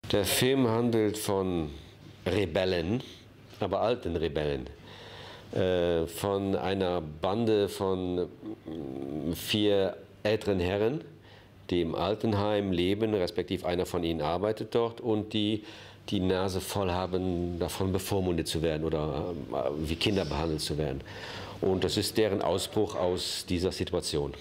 Der Film handelt von Rebellen, aber alten Rebellen. Von einer Bande von 4 älteren Herren, die im Altenheim leben, respektive einer von ihnen arbeitet dort und die die Nase voll haben, davon bevormundet zu werden oder wie Kinder behandelt zu werden. Und das ist deren Ausbruch aus dieser Situation.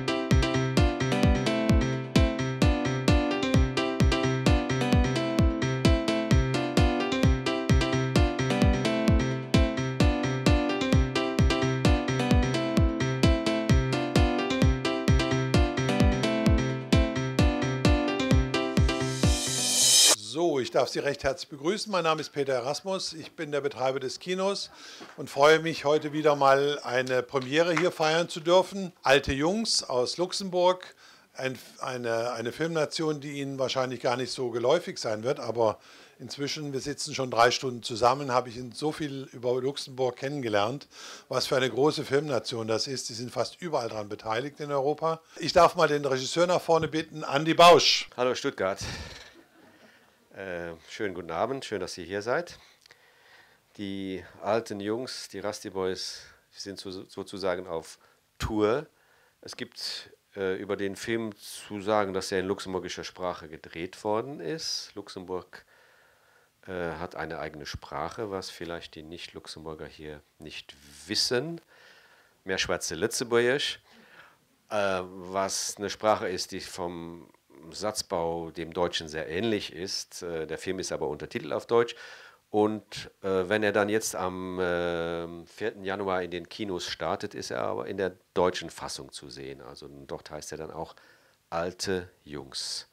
So, ich darf Sie recht herzlich begrüßen. Mein Name ist Peter Erasmus, ich bin der Betreiber des Kinos und freue mich, heute wieder mal eine Premiere hier feiern zu dürfen. Alte Jungs aus Luxemburg, eine Filmnation, die Ihnen wahrscheinlich gar nicht so geläufig sein wird, aber inzwischen, wir sitzen schon 3 Stunden zusammen, habe ich so viel über Luxemburg kennengelernt, was für eine große Filmnation das ist. Die sind fast überall daran beteiligt in Europa. Ich darf mal den Regisseur nach vorne bitten, Andi Bausch. Hallo Stuttgart. Schönen guten Abend, schön, dass ihr hier seid. Die alten Jungs, die Rusty Boys, sind sozusagen auf Tour. Es gibt über den Film zu sagen, dass er in luxemburgischer Sprache gedreht worden ist. Luxemburg hat eine eigene Sprache, was vielleicht die Nicht-Luxemburger hier nicht wissen. Mehr Schwarze Lützeburgisch, was eine Sprache ist, die vom Satzbau dem Deutschen sehr ähnlich ist. Der Film ist aber untertitelt auf Deutsch. Und wenn er dann jetzt am 4. Januar in den Kinos startet, ist er aber in der deutschen Fassung zu sehen. Also dort heißt er dann auch Alte Jungs.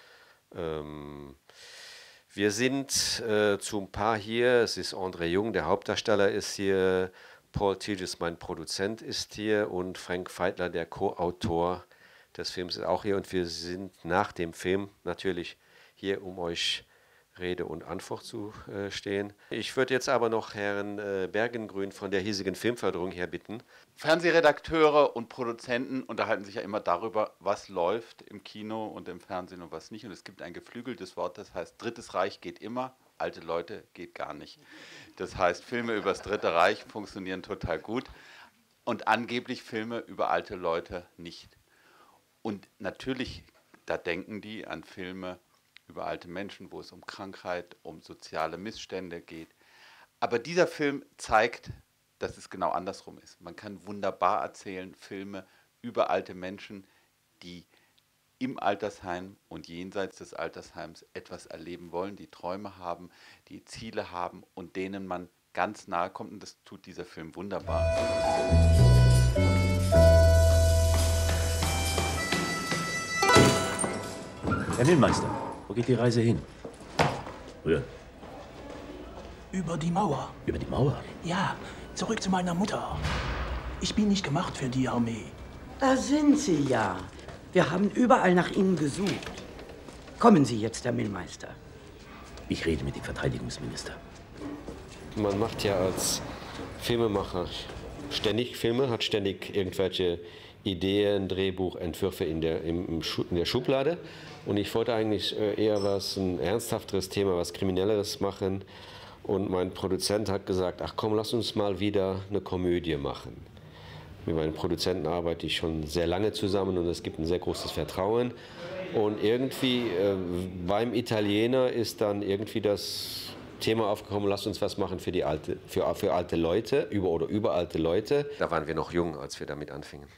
Wir sind zu ein paar hier. Es ist André Jung, der Hauptdarsteller, ist hier. Paul Tigges, mein Produzent, ist hier. Und Frank Veitler, der Co-Autor des Films, ist auch hier. Und wir sind nach dem Film natürlich hier, um euch Rede und Antwort zu stehen. Ich würde jetzt aber noch Herrn Bergengrün von der hiesigen Filmförderung her bitten. Fernsehredakteure und Produzenten unterhalten sich ja immer darüber, was läuft im Kino und im Fernsehen und was nicht. Und es gibt ein geflügeltes Wort, das heißt, Drittes Reich geht immer, alte Leute geht gar nicht. Das heißt, Filme über das Dritte Reich funktionieren total gut und angeblich Filme über alte Leute nicht. Und natürlich, da denken die an Filme über alte Menschen, wo es um Krankheit, um soziale Missstände geht. Aber dieser Film zeigt, dass es genau andersrum ist. Man kann wunderbar erzählen, Filme über alte Menschen, die im Altersheim und jenseits des Altersheims etwas erleben wollen, die Träume haben, die Ziele haben und denen man ganz nahe kommt. Und das tut dieser Film wunderbar. Herr Millmeister, wo geht die Reise hin? Rühren. Über die Mauer. Über die Mauer? Ja, zurück zu meiner Mutter. Ich bin nicht gemacht für die Armee. Da sind Sie ja. Wir haben überall nach Ihnen gesucht. Kommen Sie jetzt, Herr Millmeister. Ich rede mit dem Verteidigungsminister. Man macht ja als Filmemacher ständig Filme, hat ständig irgendwelche Ideen, Drehbuch, Entwürfe in der Schublade. Und ich wollte eigentlich eher ein ernsthafteres Thema, was Kriminelleres machen. Und mein Produzent hat gesagt, ach komm, lass uns mal wieder eine Komödie machen. Mit meinen Produzenten arbeite ich schon sehr lange zusammen und es gibt ein sehr großes Vertrauen. Und irgendwie beim Italiener ist dann irgendwie das Thema aufgekommen, lasst uns was machen für alte Leute, über alte Leute. Da waren wir noch jung, als wir damit anfingen.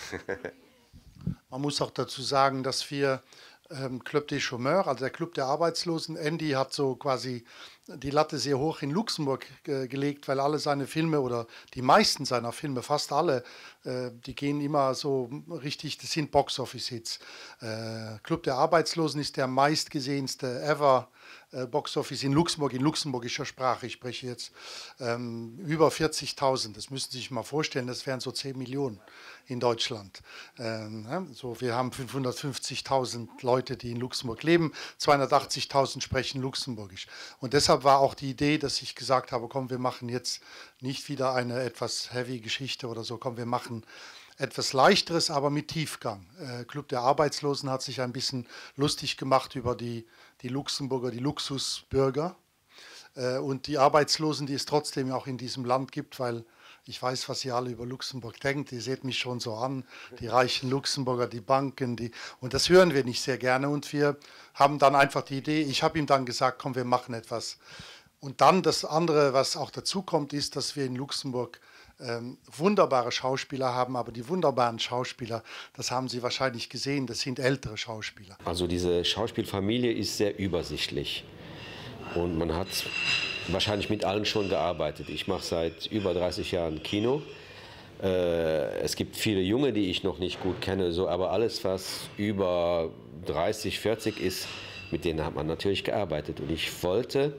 Man muss auch dazu sagen, dass wir Club des Chômeurs, also der Club der Arbeitslosen, Andy hat so quasi die Latte sehr hoch in Luxemburg gelegt, weil alle seine Filme oder die meisten seiner Filme, fast alle, die gehen immer so richtig, das sind Box-Office-Hits. Club der Arbeitslosen ist der meistgesehenste ever Box-Office in Luxemburg, in luxemburgischer Sprache. Ich spreche jetzt über 40.000. Das müssen Sie sich mal vorstellen, das wären so 10 Millionen in Deutschland. So, wir haben 550.000 Leute, die in Luxemburg leben, 280.000 sprechen Luxemburgisch. Und deshalb war auch die Idee, dass ich gesagt habe, komm, wir machen jetzt nicht wieder eine etwas heavy Geschichte oder so, komm, wir machen etwas Leichteres, aber mit Tiefgang. Club der Arbeitslosen hat sich ein bisschen lustig gemacht über die Luxemburger, die Luxusbürger und die Arbeitslosen, die es trotzdem auch in diesem Land gibt, weil ich weiß, was ihr alle über Luxemburg denkt. Ihr seht mich schon so an, die reichen Luxemburger, die Banken, und das hören wir nicht sehr gerne. Und wir haben dann einfach die Idee, ich habe ihm dann gesagt, komm, wir machen etwas. Und dann das andere, was auch dazu kommt, ist, dass wir in Luxemburg wunderbare Schauspieler haben, aber die wunderbaren Schauspieler, das haben Sie wahrscheinlich gesehen, das sind ältere Schauspieler. Also diese Schauspielfamilie ist sehr übersichtlich und man hat wahrscheinlich mit allen schon gearbeitet. Ich mache seit über 30 Jahren Kino. Es gibt viele Junge, die ich noch nicht gut kenne, so, aber alles, was über 30, 40 ist, mit denen hat man natürlich gearbeitet. Und ich wollte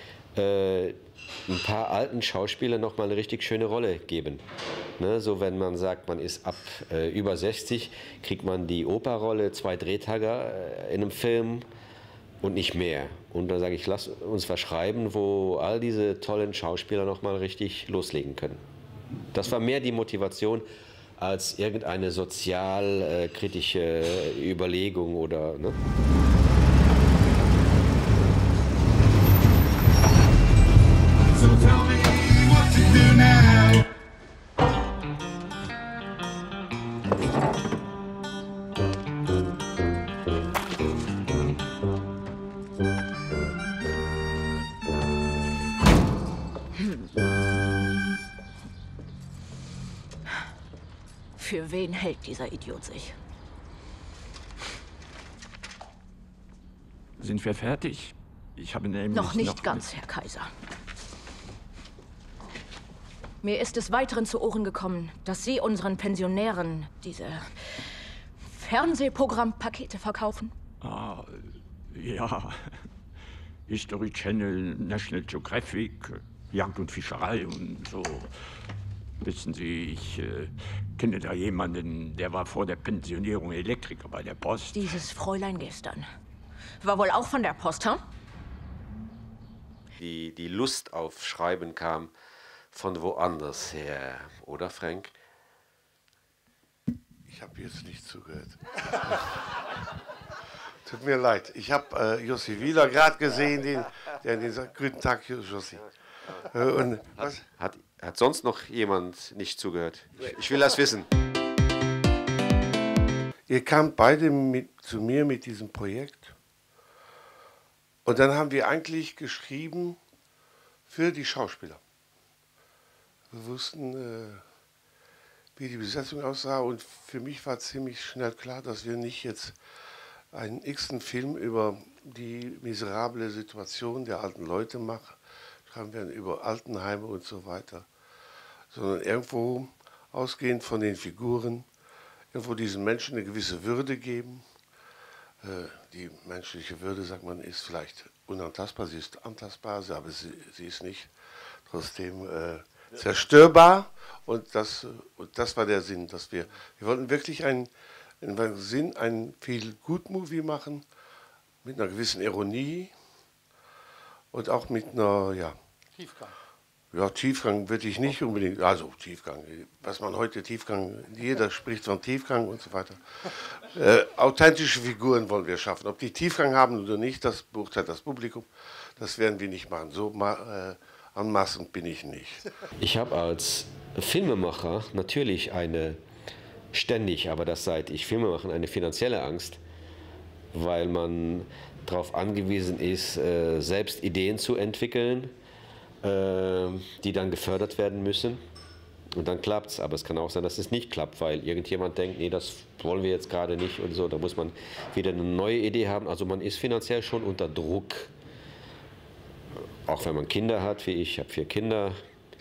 ein paar alten Schauspielern noch mal eine richtig schöne Rolle geben. Ne, so wenn man sagt, man ist ab über 60, kriegt man die Operrolle, 2 Drehtage in einem Film und nicht mehr. Und dann sage ich, lass uns was schreiben, wo all diese tollen Schauspieler noch mal richtig loslegen können. Das war mehr die Motivation als irgendeine sozialkritische Überlegung oder. Ne? Für wen hält dieser Idiot sich? Sind wir fertig? Ich habe nämlich Noch nicht ganz, Herr Kaiser. Mir ist des Weiteren zu Ohren gekommen, dass Sie unseren Pensionären diese Fernsehprogrammpakete verkaufen. Ah, ja. History Channel, National Geographic, Jagd und Fischerei und so. Wissen Sie, ich kenne da jemanden, der war vor der Pensionierung Elektriker bei der Post. Dieses Fräulein gestern war wohl auch von der Post, hm? Die Lust auf Schreiben kam von woanders her, oder Frank? Ich habe jetzt nicht zugehört. Tut mir leid. Ich habe Jussi Wieler gerade gesehen, der den sagt, guten Tag, Jussi. Und was? Hat sonst noch jemand nicht zugehört? Ich will das wissen. Ihr kamt beide zu mir mit diesem Projekt. Und dann haben wir eigentlich geschrieben für die Schauspieler. Wir wussten, wie die Besetzung aussah. Und für mich war ziemlich schnell klar, dass wir nicht jetzt einen x-ten Film über die miserable Situation der alten Leute machen. Schreiben werden über Altenheime und so weiter. Sondern irgendwo ausgehend von den Figuren, irgendwo diesen Menschen eine gewisse Würde geben. Die menschliche Würde, sagt man, ist vielleicht unantastbar, sie ist antastbar, aber sie ist nicht trotzdem zerstörbar. Und das war der Sinn, dass wir wollten wirklich einen Feel-Good-Movie machen, mit einer gewissen Ironie und auch mit einer, ja. Tiefgang. Ja, Tiefgang würde ich nicht unbedingt, also Tiefgang, was man heute Tiefgang, jeder spricht von Tiefgang und so weiter. Authentische Figuren wollen wir schaffen. Ob die Tiefgang haben oder nicht, das beurteilt das Publikum, das werden wir nicht machen. So anmaßend bin ich nicht. Ich habe als Filmemacher natürlich ständig, aber das seit ich Filme mache, eine finanzielle Angst, weil man darauf angewiesen ist, selbst Ideen zu entwickeln, die dann gefördert werden müssen. Und dann klappt es. Aber es kann auch sein, dass es nicht klappt, weil irgendjemand denkt, nee, das wollen wir jetzt gerade nicht und so. Da muss man wieder eine neue Idee haben. Also man ist finanziell schon unter Druck. Auch wenn man Kinder hat, wie ich habe 4 Kinder.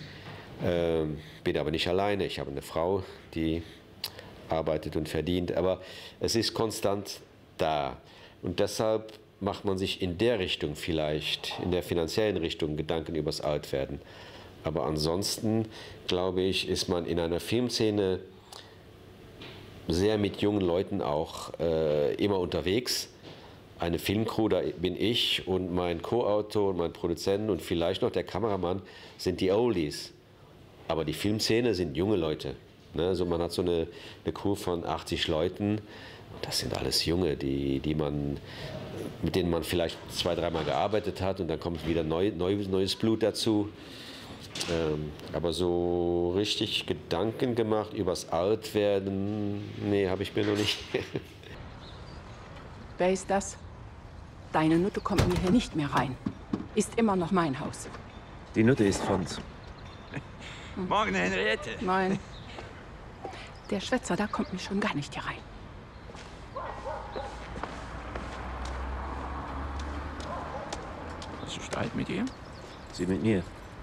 Bin aber nicht alleine. Ich habe eine Frau, die arbeitet und verdient. Aber es ist konstant da. Und deshalb macht man sich in der Richtung vielleicht, in der finanziellen Richtung Gedanken über das Altwerden. Aber ansonsten, glaube ich, ist man in einer Filmszene sehr mit jungen Leuten auch immer unterwegs. Eine Filmcrew, da bin ich und mein Co-Autor und mein Produzent und vielleicht noch der Kameramann sind die Oldies. Aber die Filmszene sind junge Leute. Ne? Also man hat so eine Crew von 80 Leuten. Das sind alles Junge, mit denen man vielleicht 2-, 3-mal gearbeitet hat und dann kommt wieder neues Blut dazu. Aber so richtig Gedanken gemacht übers Altwerden, nee, habe ich mir noch nicht. Wer ist das? Deine Nutte kommt mir hier nicht mehr rein. Ist immer noch mein Haus. Die Nutte ist Fons. Morgen, Henriette. Nein. Der Schwätzer, da kommt mir schon gar nicht hier rein. Hast du Streit mit ihr? Sie mit mir.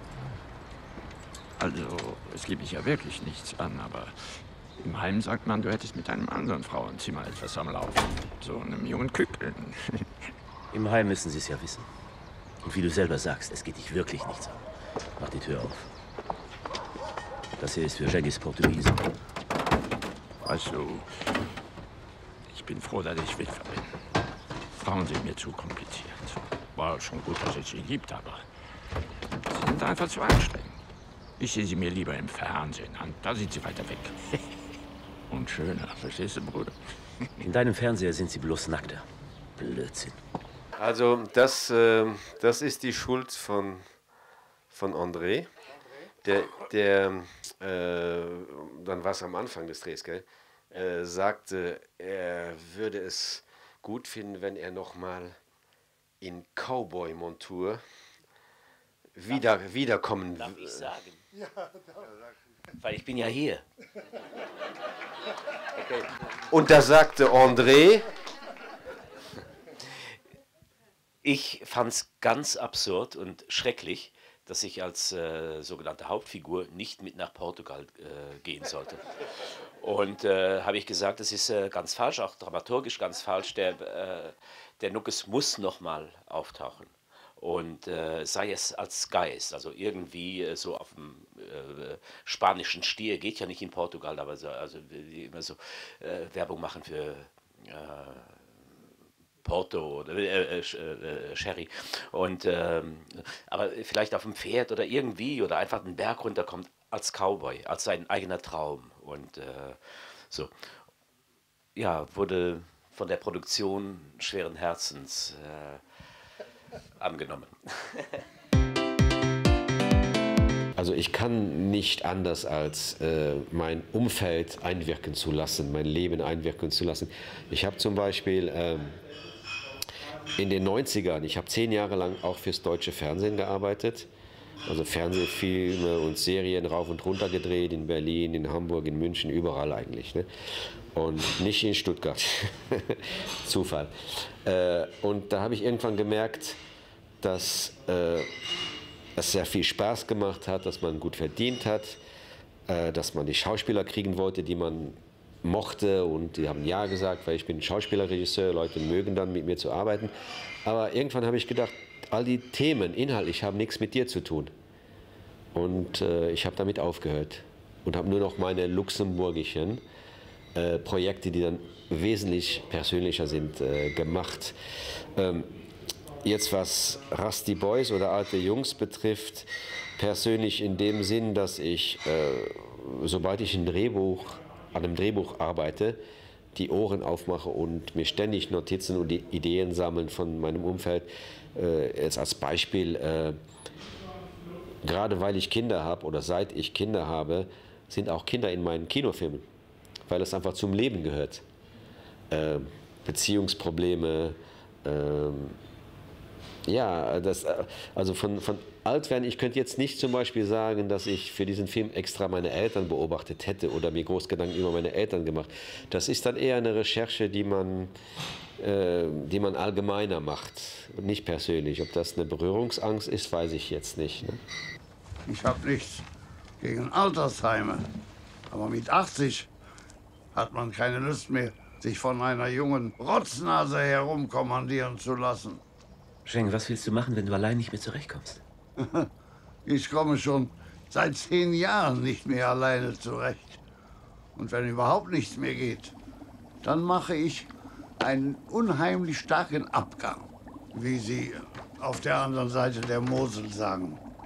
Also, es geht mich ja wirklich nichts an, aber im Heim sagt man, du hättest mit einem anderen Frauenzimmer etwas am Laufen. So einem jungen Küken. Im Heim müssen Sie es ja wissen. Und wie du selber sagst, es geht dich wirklich nichts an. Mach die Tür auf. Das hier ist für Jennys Portugiesen. Weißt du, ich bin froh, dass ich Witwer bin. Frauen sind mir zu kompliziert. War schon gut, dass es sie gibt, aber sie sind einfach zu anstrengend. Ich sehe sie mir lieber im Fernsehen an. Da sind sie weiter weg. Und schöner, verstehst du, Bruder? In deinem Fernseher sind sie bloß nackter. Blödsinn. Also das ist die Schuld von André. Dann war es am Anfang des Drehs, gell? Sagte, er würde es gut finden, wenn er noch mal in Cowboy-Montur wiederkommen. Darf ich sagen? Ja, weil ich bin ja hier. Okay. Und da sagte André, ich fand's ganz absurd und schrecklich, dass ich als sogenannte Hauptfigur nicht mit nach Portugal gehen sollte. Und habe ich gesagt, das ist ganz falsch, auch dramaturgisch ganz falsch. Der Nuckes muss nochmal auftauchen. Und sei es als Geist, also irgendwie so auf dem spanischen Stier, geht ja nicht in Portugal, aber so, also die immer so Werbung machen für Porto oder Sherry. Und, aber vielleicht auf dem Pferd oder irgendwie oder einfach den Berg runterkommt als Cowboy, als sein eigener Traum. Und so, ja, wurde von der Produktion schweren Herzens angenommen. Also ich kann nicht anders als mein Umfeld einwirken zu lassen, mein Leben einwirken zu lassen. Ich habe zum Beispiel in den 90ern, ich habe 10 Jahre lang auch fürs deutsche Fernsehen gearbeitet, also Fernsehfilme und Serien rauf und runter gedreht, in Berlin, in Hamburg, in München, überall eigentlich, ne? Und nicht in Stuttgart. Zufall. Und da habe ich irgendwann gemerkt, dass es sehr viel Spaß gemacht hat, dass man gut verdient hat, dass man die Schauspieler kriegen wollte, die man mochte, und die haben ja gesagt, weil ich bin Schauspielerregisseur, Leute mögen dann mit mir zu arbeiten. Aber irgendwann habe ich gedacht, all die Themen inhaltlich haben nichts mit dir zu tun. Und ich habe damit aufgehört und habe nur noch meine luxemburgischen Projekte, die dann wesentlich persönlicher sind, gemacht. Jetzt was Rusty Boys oder alte Jungs betrifft, persönlich in dem Sinn, dass ich, sobald ich an einem Drehbuch arbeite, die Ohren aufmache und mir ständig Notizen und die Ideen sammeln von meinem Umfeld. Jetzt als Beispiel, gerade weil ich Kinder habe oder seit ich Kinder habe, sind auch Kinder in meinen Kinofilmen, weil es einfach zum Leben gehört. Beziehungsprobleme, ja, also von Altwerden, ich könnte jetzt nicht zum Beispiel sagen, dass ich für diesen Film extra meine Eltern beobachtet hätte oder mir groß Gedanken über meine Eltern gemacht. Das ist dann eher eine Recherche, die man allgemeiner macht und nicht persönlich. Ob das eine Berührungsangst ist, weiß ich jetzt nicht. Ne? Ich habe nichts gegen Altersheime, aber mit 80 hat man keine Lust mehr, sich von einer jungen Rotznase herumkommandieren zu lassen. Schenk, was willst du machen, wenn du allein nicht mehr zurechtkommst? Ich komme schon seit 10 Jahren nicht mehr alleine zurecht. Und wenn überhaupt nichts mehr geht, dann mache ich einen unheimlich starken Abgang, wie Sie auf der anderen Seite der Mosel sagen.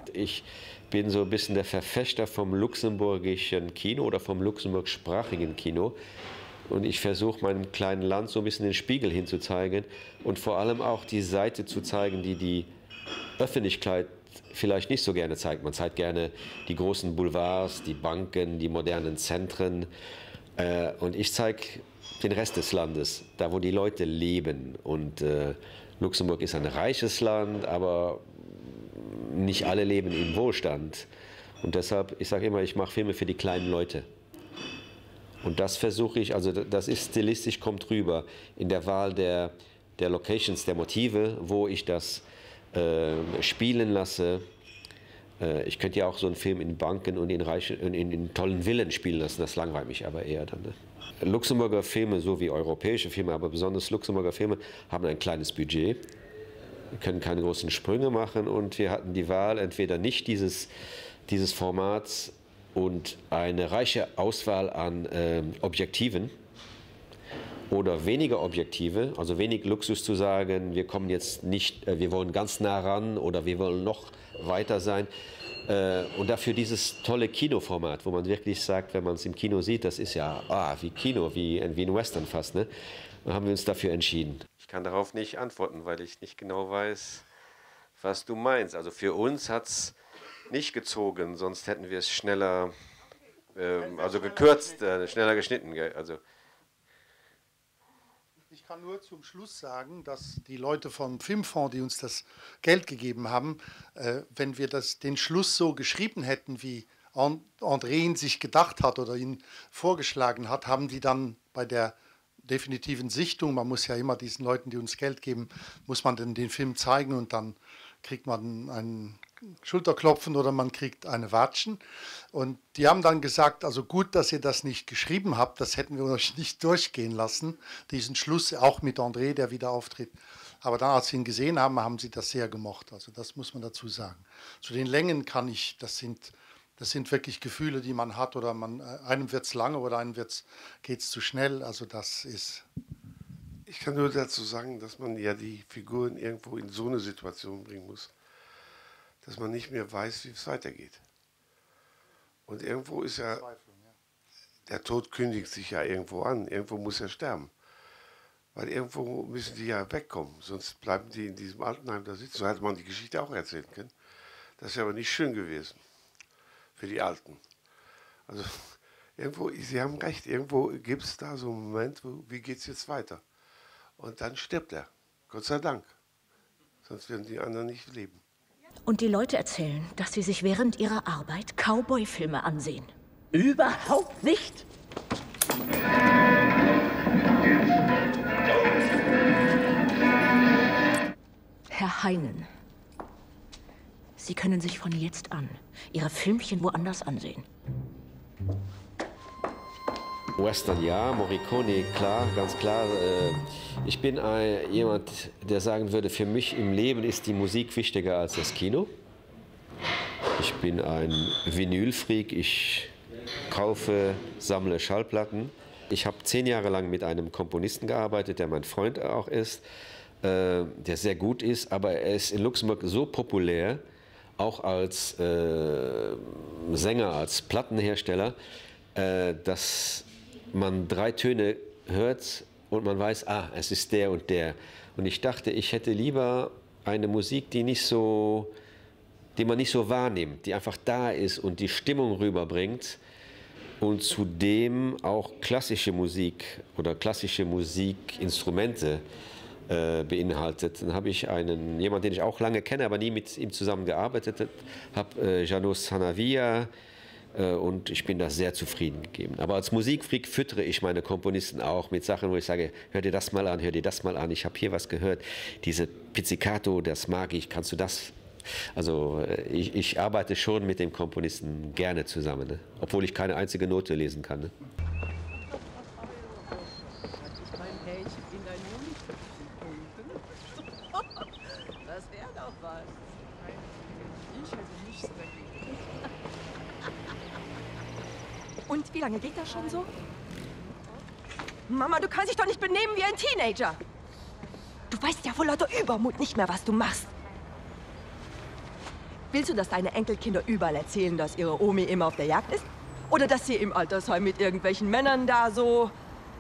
gesagt, ich bin so ein bisschen der Verfechter vom luxemburgischen Kino oder vom luxemburgsprachigen Kino. Und ich versuche meinem kleinen Land so ein bisschen den Spiegel hinzuzeigen und vor allem auch die Seite zu zeigen, die die Öffentlichkeit vielleicht nicht so gerne zeigt. Man zeigt gerne die großen Boulevards, die Banken, die modernen Zentren. Und ich zeige den Rest des Landes, da wo die Leute leben. Und Luxemburg ist ein reiches Land, aber nicht alle leben im Wohlstand. Und deshalb, ich sage immer, ich mache Filme für die kleinen Leute. Und das versuche ich, also das ist stilistisch, kommt rüber in der Wahl der Locations, der Motive, wo ich das spielen lasse. Ich könnte ja auch so einen Film in Banken und in tollen Villen spielen lassen, das langweilt mich aber eher dann. Ne? Luxemburger Filme, so wie europäische Filme, aber besonders Luxemburger Filme, haben ein kleines Budget. Wir können keine großen Sprünge machen und wir hatten die Wahl, entweder nicht dieses Formats und eine reiche Auswahl an Objektiven oder weniger Objektive, also wenig Luxus zu sagen, wir kommen jetzt nicht, wir wollen ganz nah ran oder wir wollen noch weiter sein. Und dafür dieses tolle Kinoformat, wo man wirklich sagt, wenn man es im Kino sieht, das ist ja wie Kino, wie ein Western fast. Ne? Dann haben wir uns dafür entschieden. Ich kann darauf nicht antworten, weil ich nicht genau weiß, was du meinst. Also für uns hat es nicht gezogen, sonst hätten wir es schneller, also gekürzt, schneller geschnitten. Also ich kann nur zum Schluss sagen, dass die Leute vom Filmfonds, die uns das Geld gegeben haben, wenn wir den Schluss so geschrieben hätten, wie André ihn sich gedacht hat oder ihn vorgeschlagen hat, haben die dann bei der definitiven Sichtung, man muss ja immer diesen Leuten, die uns Geld geben, muss man dann den Film zeigen und dann kriegt man einen Schulterklopfen oder man kriegt eine Watschen. Und die haben dann gesagt, also gut, dass ihr das nicht geschrieben habt, das hätten wir euch nicht durchgehen lassen, diesen Schluss, auch mit André, der wieder auftritt. Aber dann, als sie ihn gesehen haben, haben sie das sehr gemocht. Also das muss man dazu sagen. Zu den Längen kann ich, das sind wirklich Gefühle, die man hat, oder einem wird es lange oder einem geht es zu schnell. Also das ist... Ich kann nur dazu sagen, dass man ja die Figuren irgendwo in so eine Situation bringen muss, dass man nicht mehr weiß, wie es weitergeht. Und irgendwo ist ja, der Tod kündigt sich ja irgendwo an, irgendwo muss er sterben. Weil irgendwo müssen die ja wegkommen, sonst bleiben die in diesem Altenheim da sitzen. So hätte man die Geschichte auch erzählen können. Das ist aber nicht schön gewesen für die Alten. Also irgendwo, Sie haben recht, irgendwo gibt es da so einen Moment, wie geht es jetzt weiter? Und dann stirbt er, Gott sei Dank. Sonst werden die anderen nicht leben. Und die Leute erzählen, dass sie sich während ihrer Arbeit Cowboy-Filme ansehen. Überhaupt nicht. Herr Heinen, Sie können sich von jetzt an Ihre Filmchen woanders ansehen. Western ja, Morricone, klar, ganz klar. Ich bin jemand, der sagen würde, für mich im Leben ist die Musik wichtiger als das Kino. Ich bin ein Vinylfreak, ich kaufe, sammle Schallplatten. Ich habe 10 Jahre lang mit einem Komponisten gearbeitet, der mein Freund auch ist, der sehr gut ist, aber er ist in Luxemburg so populär, auch als Sänger, als Plattenhersteller, dass man 3 Töne hört und man weiß, es ist der und der. Und ich dachte, ich hätte lieber eine Musik, die man nicht so wahrnimmt, die einfach da ist und die Stimmung rüberbringt und zudem auch klassische Musik oder klassische Musikinstrumente beinhaltet. Dann habe ich jemanden, den ich auch lange kenne, aber nie mit ihm zusammengearbeitet habe, Janos Hanavia, und ich bin da sehr zufrieden gegeben. Aber als Musikfreak füttere ich meine Komponisten auch mit Sachen, wo ich sage, hör dir das mal an, hör dir das mal an, ich habe hier was gehört, diese Pizzicato, das mag ich, kannst du das? Also ich arbeite schon mit dem Komponisten gerne zusammen, ne? Obwohl ich keine einzige Note lesen kann. Ne? Das wäre doch was. Ich hätte nichts dagegen. Und wie lange geht das schon so? Mama, du kannst dich doch nicht benehmen wie ein Teenager. Du weißt ja vor lauter Übermut nicht mehr, was du machst. Willst du, dass deine Enkelkinder überall erzählen, dass ihre Omi immer auf der Jagd ist? Oder dass sie im Altersheim mit irgendwelchen Männern da so...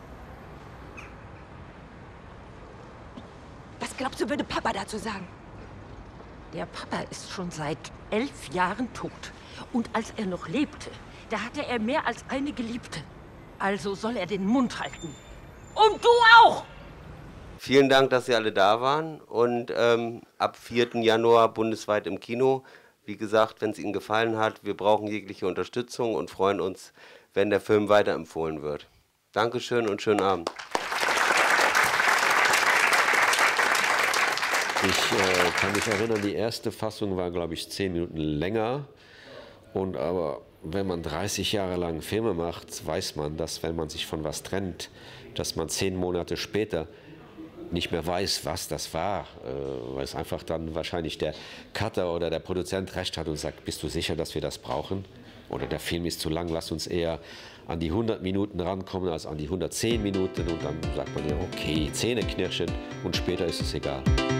Was glaubst du, würde Papa dazu sagen? Der Papa ist schon seit 11 Jahren tot. Und als er noch lebte, da hatte er mehr als eine Geliebte. Also soll er den Mund halten. Und du auch! Vielen Dank, dass Sie alle da waren. Und ab 4. Januar bundesweit im Kino. Wie gesagt, wenn es Ihnen gefallen hat, wir brauchen jegliche Unterstützung und freuen uns, wenn der Film weiterempfohlen wird. Dankeschön und schönen Abend. Ich kann mich erinnern, die erste Fassung war, glaube ich, 10 Minuten länger. Aber wenn man 30 Jahre lang Filme macht, weiß man, dass wenn man sich von was trennt, dass man 10 Monate später nicht mehr weiß, was das war, weil es einfach dann wahrscheinlich der Cutter oder der Produzent recht hat und sagt, bist du sicher, dass wir das brauchen? Oder der Film ist zu lang, lass uns eher an die 100 Minuten rankommen als an die 110 Minuten. Und dann sagt man ja, okay, Zähneknirschen und später ist es egal.